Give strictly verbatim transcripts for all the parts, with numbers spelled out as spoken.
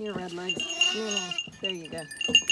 Here, red legs. No, no. There you go.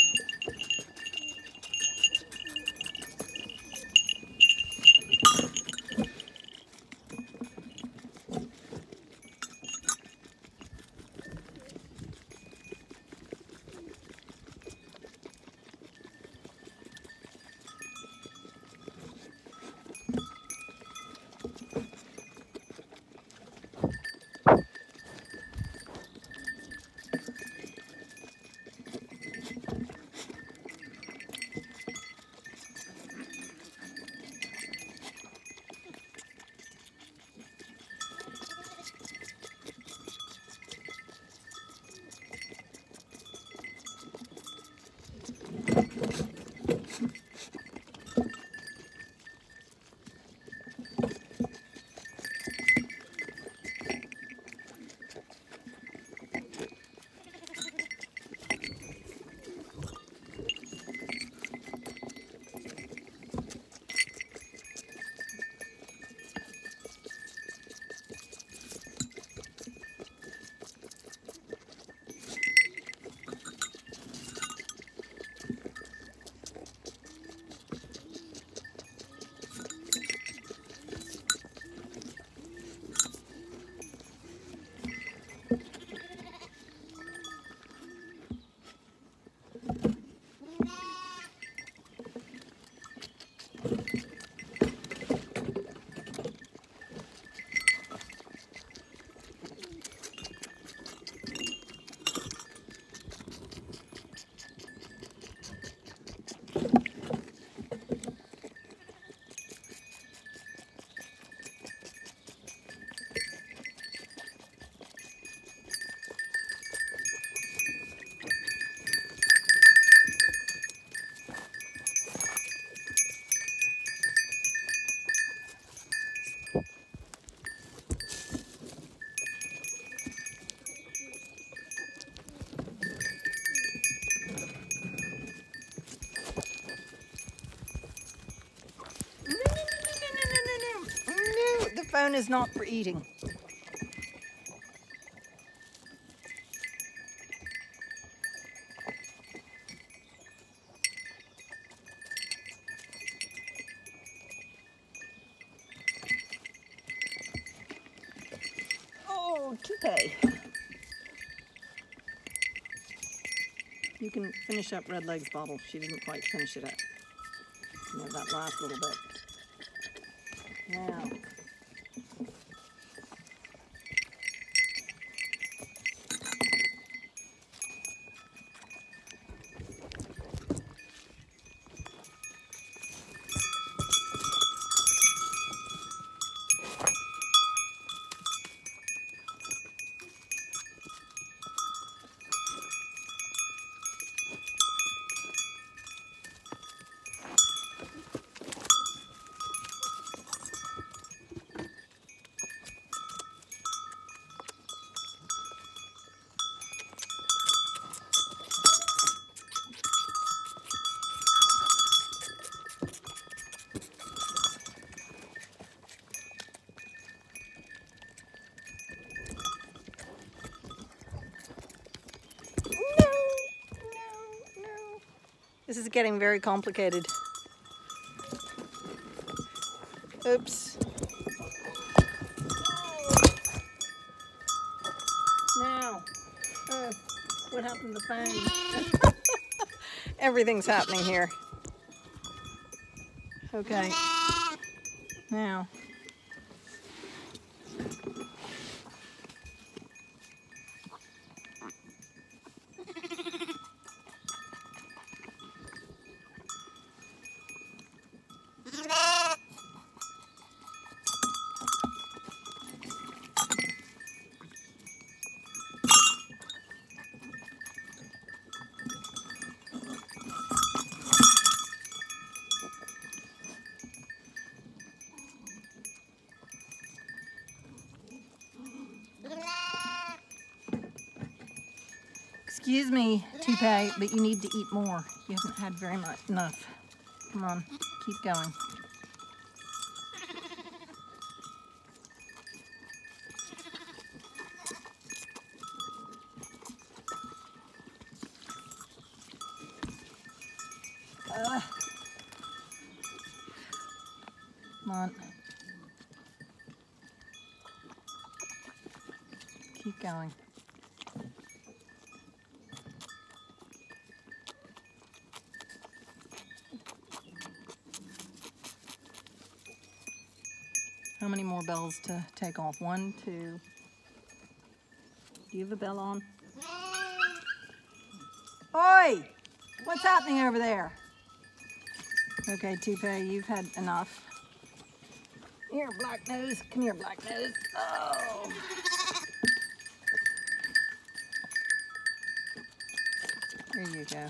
Phone is not for eating. Oh, toupee. You can finish up Red Leg's bottle. She didn't quite finish it up. You know, that last little bit. Now. This is getting very complicated. Oops. Now, oh, what happened to the phone? Everything's happening here. Okay. Now. Excuse me, toupee, but you need to eat more. You haven't had very much enough. Come on, keep going. keep going. How many more bells to take off? One, two. Do you have a bell on? Oi! What's happening over there? Okay, T-Pay, you've had enough. Here, Black Nose. Come here, Black Nose. Oh! There you go.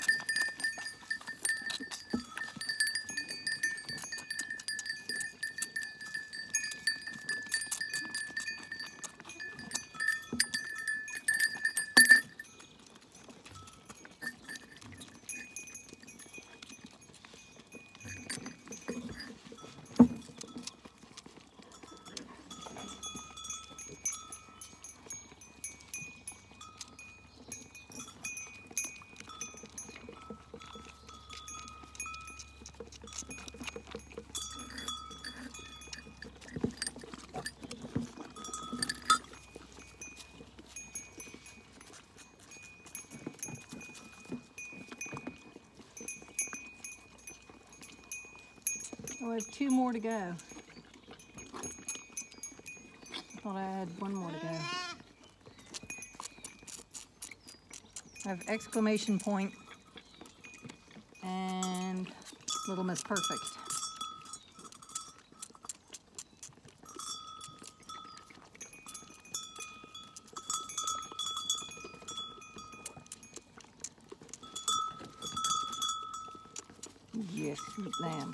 Oh, I have two more to go. I thought I had one more to go. I have exclamation point and Little Miss Perfect. Yes, sweet lamb.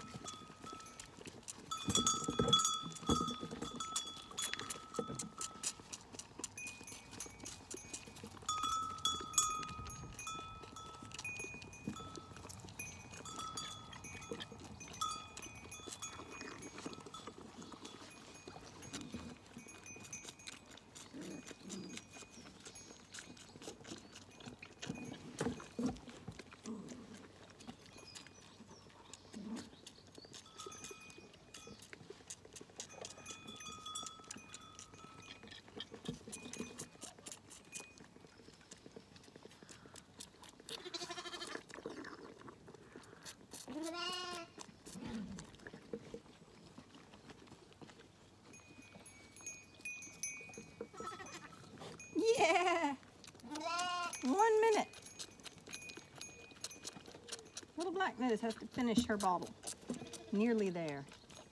Yeah! One minute. Little Black Nose has to finish her bottle. Nearly there.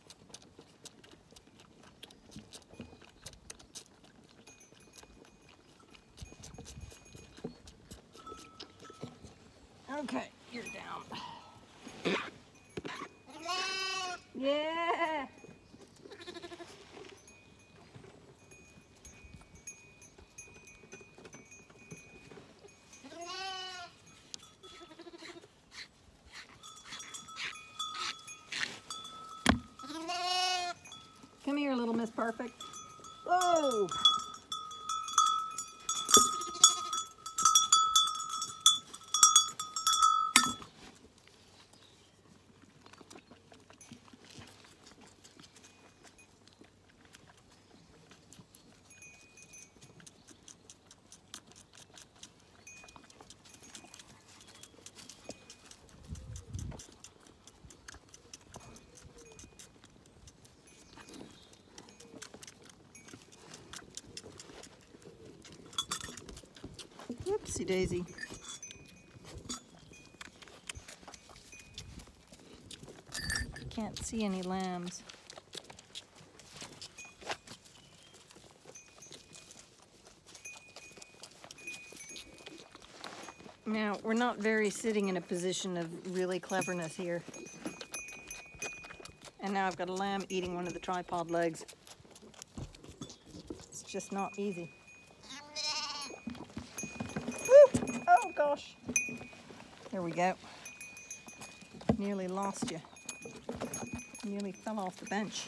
Okay, you're down. Yeah! Come here, Little Miss Perfect. Whoa! Whoopsie daisy. Can't see any lambs. Now, we're not very sitting in a position of really cleverness here. And now I've got a lamb eating one of the tripod legs. It's just not easy. Woo! Oh gosh. There we go. Nearly lost you. Nearly fell off the bench.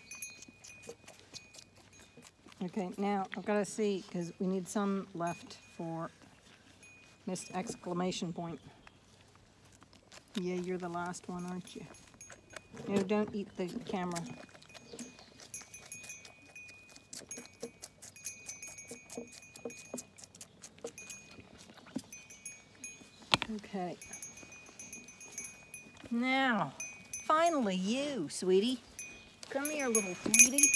Okay, now I've got to see, because we need some left for missed exclamation point. Yeah, you're the last one, aren't you? No, don't eat the camera. Okay. Now, finally you, sweetie. Come here, little sweetie.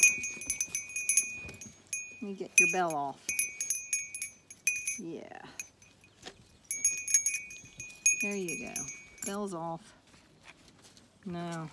Let me get your bell off. Yeah. There you go. Bell's off. Now.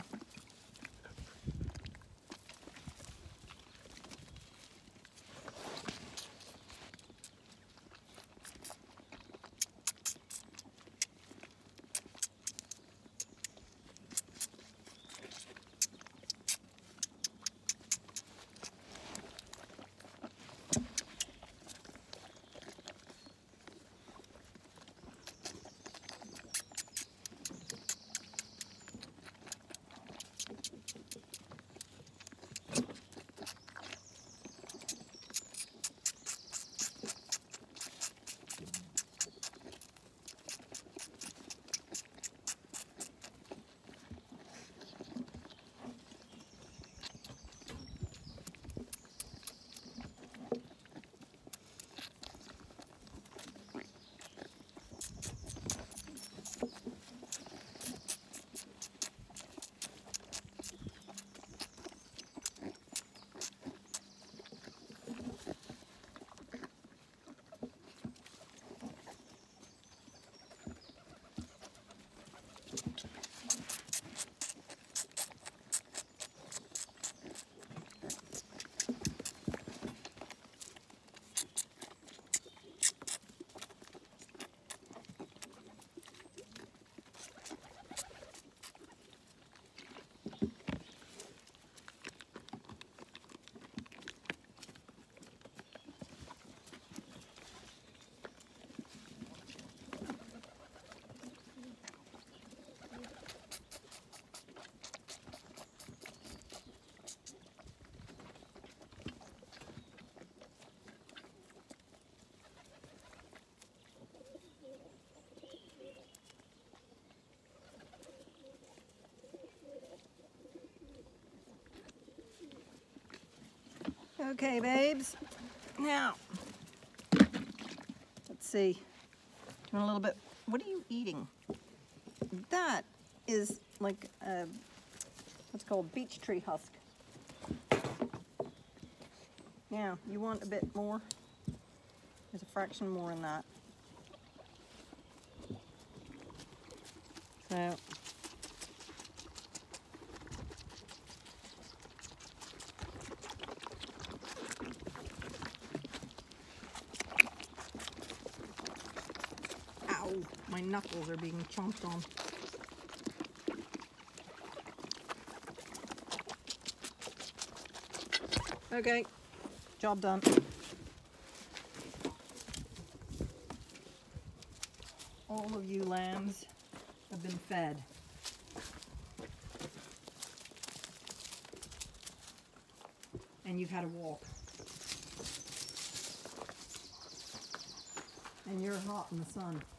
Okay, babes. Now, let's see. Doing a little bit. What are you eating? That is like a, what's called beech tree husk. Now, you want a bit more? There's a fraction more in that. So, ow, my knuckles are being chomped on. Okay, job done. All of you lambs have been fed. And you've had a walk. And you're hot in the sun.